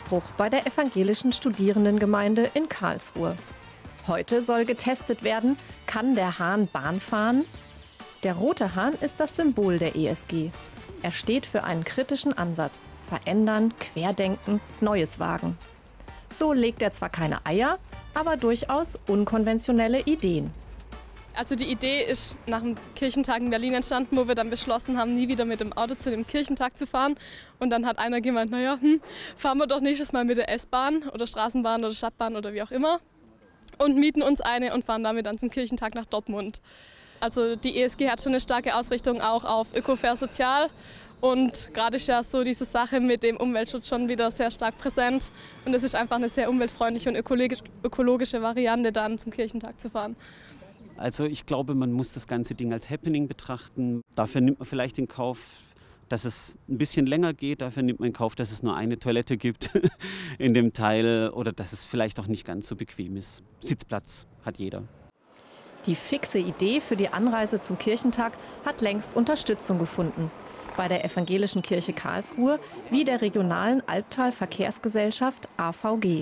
Aufbruch bei der evangelischen Studierendengemeinde in Karlsruhe. Heute soll getestet werden, kann der Hahn Bahn fahren? Der rote Hahn ist das Symbol der ESG. Er steht für einen kritischen Ansatz, verändern, querdenken, Neues wagen. So legt er zwar keine Eier, aber durchaus unkonventionelle Ideen. Also die Idee ist nach dem Kirchentag in Berlin entstanden, wo wir dann beschlossen haben, nie wieder mit dem Auto zu dem Kirchentag zu fahren. Und dann hat einer gemeint, naja, fahren wir doch nächstes Mal mit der S-Bahn oder Straßenbahn oder Stadtbahn oder wie auch immer. Und mieten uns eine und fahren damit dann zum Kirchentag nach Dortmund. Also die ESG hat schon eine starke Ausrichtung auch auf Öko-Fair Sozial. Und gerade ist ja so diese Sache mit dem Umweltschutz schon wieder sehr stark präsent. Und es ist einfach eine sehr umweltfreundliche und ökologische Variante, dann zum Kirchentag zu fahren. Also ich glaube, man muss das ganze Ding als Happening betrachten. Dafür nimmt man vielleicht in Kauf, dass es ein bisschen länger geht. Dafür nimmt man in Kauf, dass es nur eine Toilette gibt in dem Teil oder dass es vielleicht auch nicht ganz so bequem ist. Sitzplatz hat jeder. Die fixe Idee für die Anreise zum Kirchentag hat längst Unterstützung gefunden. Bei der Evangelischen Kirche Karlsruhe wie der regionalen Albtal-Verkehrsgesellschaft AVG.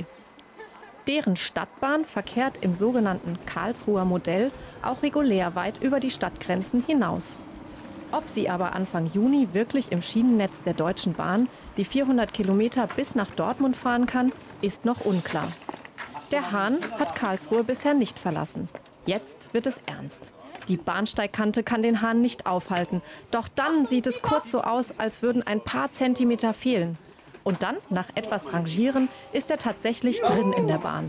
Deren Stadtbahn verkehrt im sogenannten Karlsruher Modell auch regulär weit über die Stadtgrenzen hinaus. Ob sie aber Anfang Juni wirklich im Schienennetz der Deutschen Bahn die 400 Kilometer bis nach Dortmund fahren kann, ist noch unklar. Der Hahn hat Karlsruhe bisher nicht verlassen. Jetzt wird es ernst. Die Bahnsteigkante kann den Hahn nicht aufhalten. Doch dann sieht es kurz so aus, als würden ein paar Zentimeter fehlen. Und dann, nach etwas Rangieren, ist er tatsächlich drin in der Bahn.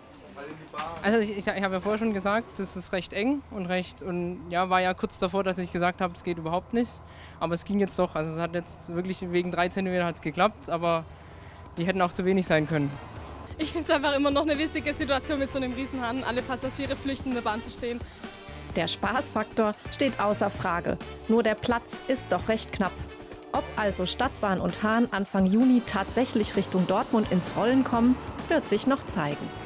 Also ich habe ja vorher schon gesagt, das ist recht eng und ja, war ja kurz davor, dass ich gesagt habe, es geht überhaupt nicht. Aber es ging jetzt doch. Also es hat jetzt wirklich wegen 3 Zentimeter hat's geklappt, aber die hätten auch zu wenig sein können. Ich finde es einfach immer noch eine wichtige Situation, mit so einem Riesenhahn alle Passagiere flüchten in der Bahn zu stehen. Der Spaßfaktor steht außer Frage. Nur der Platz ist doch recht knapp. Ob also Stadtbahn und Hahn Anfang Juni tatsächlich Richtung Dortmund ins Rollen kommen, wird sich noch zeigen.